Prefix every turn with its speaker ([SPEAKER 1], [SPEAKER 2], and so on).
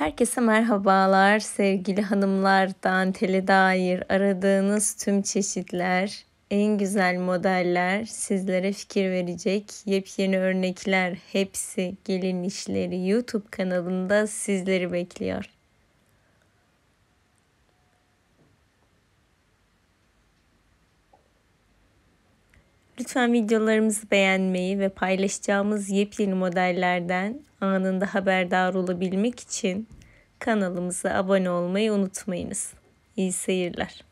[SPEAKER 1] Herkese merhabalar sevgili hanımlar, dantele dair aradığınız tüm çeşitler, en güzel modeller, sizlere fikir verecek yepyeni örnekler, hepsi gelin işleri YouTube kanalında sizleri bekliyor. Lütfen videolarımızı beğenmeyi ve paylaşacağımız yepyeni modellerden anında haberdar olabilmek için kanalımıza abone olmayı unutmayınız. İyi seyirler.